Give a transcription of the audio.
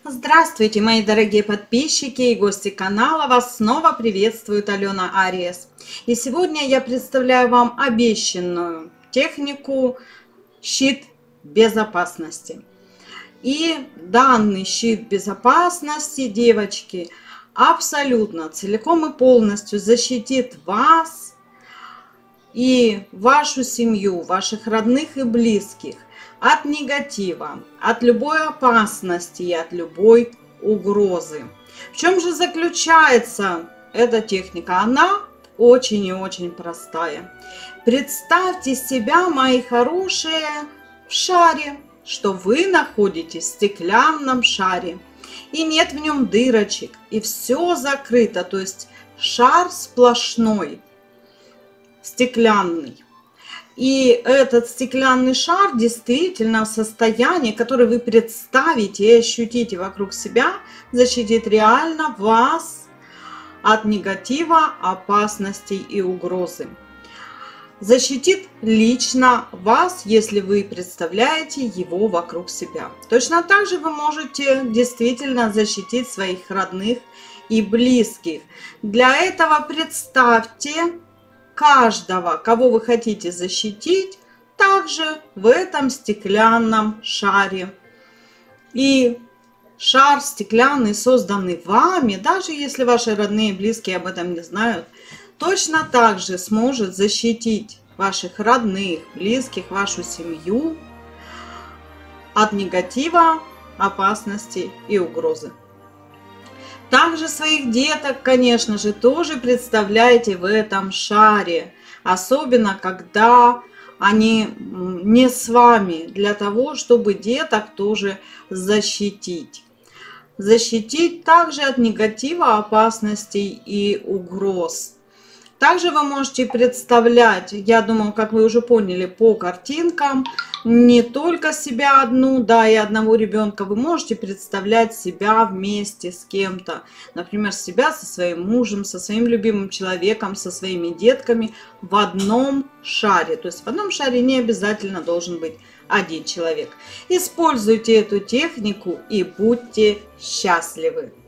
Здравствуйте, мои дорогие подписчики и гости канала. Вас снова приветствует Алена Ариес. И сегодня я представляю вам обещанную технику щит безопасности. И данный щит безопасности, девочки, абсолютно целиком и полностью защитит вас и вашу семью, ваших родных и близких от негатива, от любой опасности и от любой угрозы. В чем же заключается эта техника? Она очень и очень простая. Представьте себя, мои хорошие, в шаре, что вы находитесь в стеклянном шаре. И нет в нем дырочек, и все закрыто, то есть шар сплошной, стеклянный. И этот стеклянный шар действительно в состоянии, которое вы представите и ощутите вокруг себя, защитит реально вас от негатива, опасностей и угрозы. Защитит лично вас, если вы представляете его вокруг себя. Точно так же вы можете действительно защитить своих родных и близких. Для этого представьте каждого, кого вы хотите защитить, также в этом стеклянном шаре. И шар стеклянный, созданный вами, даже если ваши родные и близкие об этом не знают, точно так же сможет защитить ваших родных, близких, вашу семью от негатива, опасности и угрозы. Также своих деток, конечно же, тоже представляете в этом шаре. Особенно, когда они не с вами, для того, чтобы деток тоже защитить. Защитить также от негатива, опасностей и угроз. Также вы можете представлять, я думаю, как вы уже поняли по картинкам, не только себя одну, да, и одного ребенка. Вы можете представлять себя вместе с кем-то. Например, себя со своим мужем, со своим любимым человеком, со своими детками в одном шаре. То есть в одном шаре не обязательно должен быть один человек. Используйте эту технику и будьте счастливы.